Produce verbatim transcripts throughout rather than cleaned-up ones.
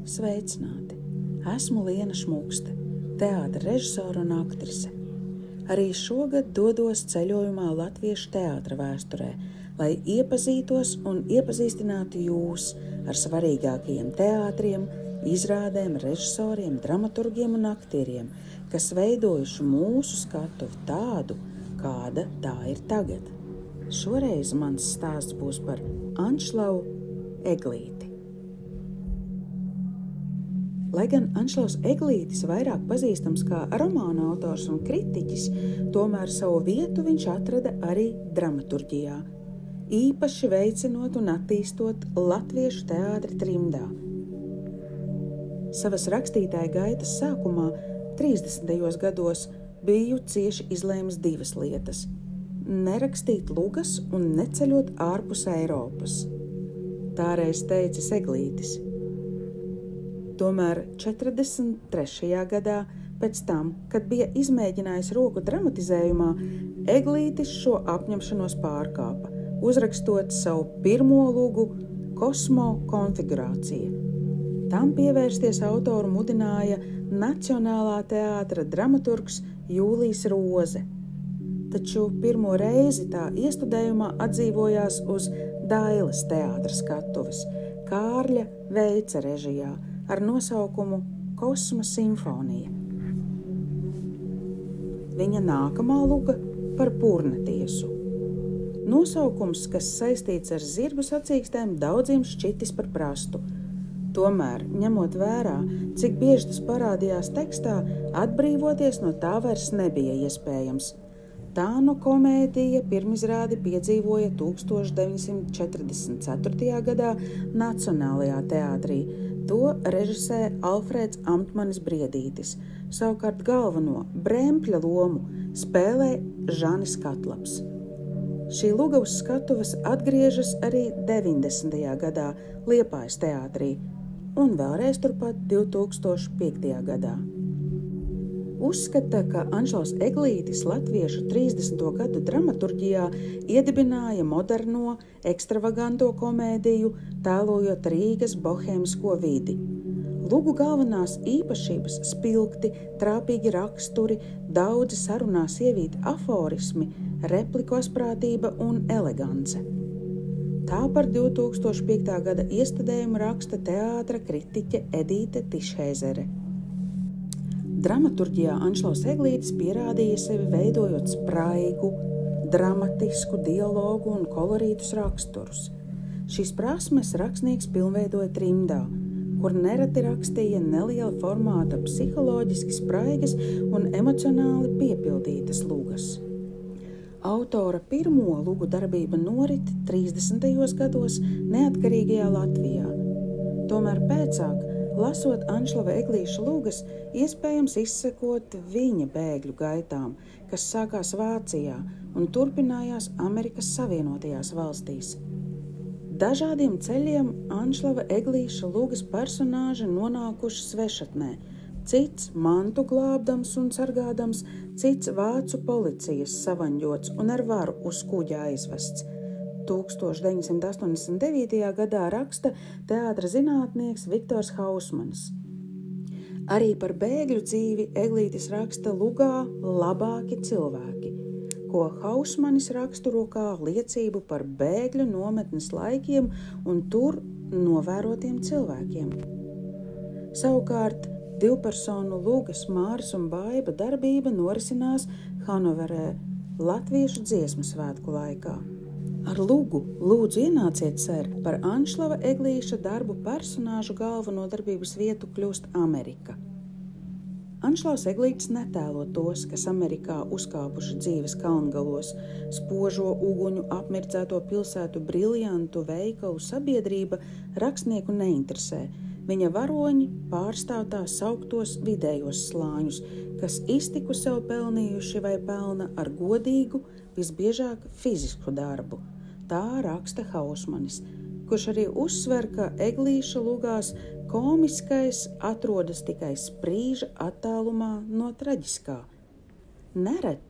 Sveicināti! Esmu Liena Šmukste, teātra režisore un aktrise. Arī šogad dodos ceļojumā latviešu teātra vēsturē, lai iepazītos un iepazīstinātu jūs ar svarīgākajiem teātriem, izrādēm, režisoriem, dramaturgiem un aktieriem, kas veidojuši mūsu skatuvi tādu, kāda tā ir tagad. Šoreiz mans stāsts būs par Anšlavu Eglīti. Lai gan Anšlavs Eglītis vairāk pazīstams kā romāna autors un kritiķis, tomēr savu vietu viņš atrada arī dramaturģijā, īpaši veicinot un attīstot latviešu teātri trimdā. Savas rakstītāja gaitas sākumā, trīsdesmitajos gados, biju cieši izlēmis divas lietas – nerakstīt lugas un neceļot ārpus Eiropas. Tāreiz teicis Eglītis. Tomēr četrdesmit trešajā gadā, pēc tam, kad bija izmēģinājis roku dramatizējumā, Eglītis šo apņemšanos pārkāpa, uzrakstot savu pirmo lugu Kosmo konfigurācija. Tam pievērsties autoru mudināja Nacionālā teātra dramaturgs Jūlijs Roze. Taču pirmo reizi tā iestudējumā atdzīvojās uz Dailes teātra skatuves, Kārļa Veica režijā, ar nosaukumu Kosma simfonija. Viņa nākamā luga par Purnatiesu. Nosaukums, kas saistīts ar zirgu sacīkstēm, daudziem šķitis par prastu. Tomēr, ņemot vērā, cik bieži tas parādījās tekstā, atbrīvoties no tā vairs nebija iespējams. Tā no komēdija pirmizrādi piedzīvoja tūkstoš deviņsimt četrdesmit ceturtajā gadā Nacionālajā teātrī. To režisē Alfrēds Amtmanis Briedītis, savukārt galveno Brempļa lomu spēlē Žanis Katlaps. Šī luga uz skatuves atgriežas arī deviņdesmitajā gadā Liepājas teātrī un vēlreiz turpat divtūkstoš piektajā gadā. Uzskata, ka Anšlavs Eglītis latviešu trīsdesmito gadu dramaturģijā iedibināja moderno, ekstravaganto komēdiju, tēlojot Rīgas bohēmisko vidi. Lugu galvenās īpašības spilgti, trāpīgi raksturi, daudzi sarunās ievīti aforismi, repliku asprātība un elegance. Tā par divtūkstoš piektā gada iestudējumu raksta teātra kritiķe Edīte Tišheizere. Dramaturģijā Anšlavs Eglītis pierādīja sevi veidojot spraigu, dramatisku dialogu un kolorītus raksturus. Šīs prasmes rakstnieks pilnveidoja trimdā, kur nereti rakstīja neliela formāta psiholoģiski spraigas un emocionāli piepildītas lugas. Autora pirmo lugu darbība norit trīsdesmitajos gados neatkarīgajā Latvijā. Tomēr pēcāk, lasot Anšlava Eglīša lugas, iespējams izsekot viņa bēgļu gaitām, kas sākās Vācijā un turpinājās Amerikas Savienotajās valstīs. Dažādiem ceļiem Anšlava Eglīša lugas personāži nonākuši svešatnē, cits mantu glābdams un sargādams, cits vācu policijas savaņģots un ar varu uz kuģa aizvests. tūkstoš deviņsimt astoņdesmit devītajā gadā raksta teātra zinātnieks Viktors Hausmanis. Arī par bēgļu dzīvi Eglītis raksta lugā Labāki cilvēki, ko Hausmanis raksturo kā liecību par bēgļu nometnes laikiem un tur novērotiem cilvēkiem. Savukārt, divpersonu lugas Māris un Baiba darbība norisinās Hanoverē latviešu dziesmu svētku laikā. Ar lugu Lūdzu ienāciet, ser, par Anšlava Eglīša darbu personāžu galveno darbības vietu kļūst Amerika. Anšlavs Eglītis netēlo tos, kas Amerikā uzkāpuši dzīves kalngalos, spožo uguņu apmirdzēto pilsētu briljantu veikalu sabiedrība rakstnieku neinteresē. Viņa varoņi pārstāv tā sauktos vidējos slāņus, kas iztiku sev pelnījuši vai pelna ar godīgu, visbiežāk fizisku darbu. Tā raksta Hausmanis, kurš arī uzsver, ka Eglīša lugās komiskais atrodas tikai sprīža attālumā no traģiskā. Nereti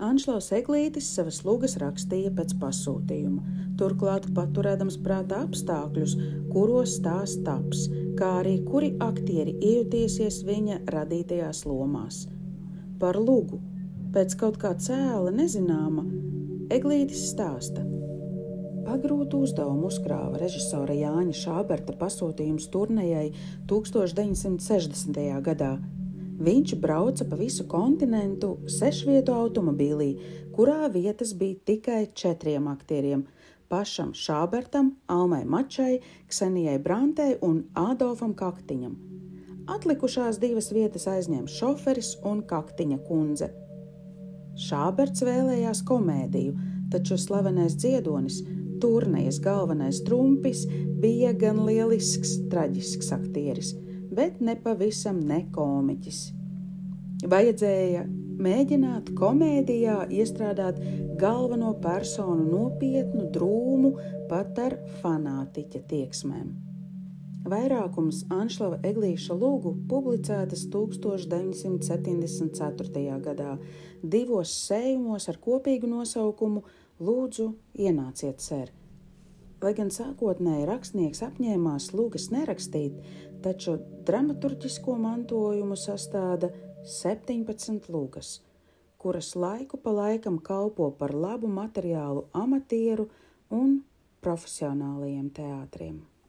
Anšlaus Eglītis savas lugas rakstīja pēc pasūtījuma, turklāt paturēdams prātā apstākļus, kuros tās taps, kā arī kuri aktieri iejutīsies viņa radītajās lomās. Par lugu, pēc kaut kā cēla nezināma, Eglītis stāsta. Pagrūtu uzdevumu uzkrāva režisora Jāņa Šāberta pasūtījums turnejai tūkstoš deviņsimt sešdesmitajā gadā. Viņš brauca pa visu kontinentu sešvietu automobīlī, kurā vietas bija tikai četriem aktieriem – pašam Šābertam, Almai Mačai, Ksenijai Brantei un Ādolfam Kaktiņam. Atlikušās divas vietas aizņēma šoferis un Kaktiņa kundze. Šāberts vēlējās komēdiju, taču slavenais dziedonis, turnejas galvenais trumpis, bija gan lielisks, traģisks aktieris, bet nepavisam ne komiķis. Vajadzēja mēģināt komēdijā iestrādāt galveno personu nopietnu drūmu pat ar fanātiķa tieksmēm. Vairākums Anšlava Eglīša lugu publicētas tūkstoš deviņsimt septiņdesmit ceturtajā gadā, divos sējumos ar kopīgu nosaukumu Lūdzu, ienāciet, ser. Lai gan sākotnēji rakstnieks apņēmās lugas nerakstīt, taču dramaturģisko mantojumu sastāda septiņpadsmit lugas, kuras laiku pa laikam kalpo par labu materiālu amatieru un profesionālajiem teātriem.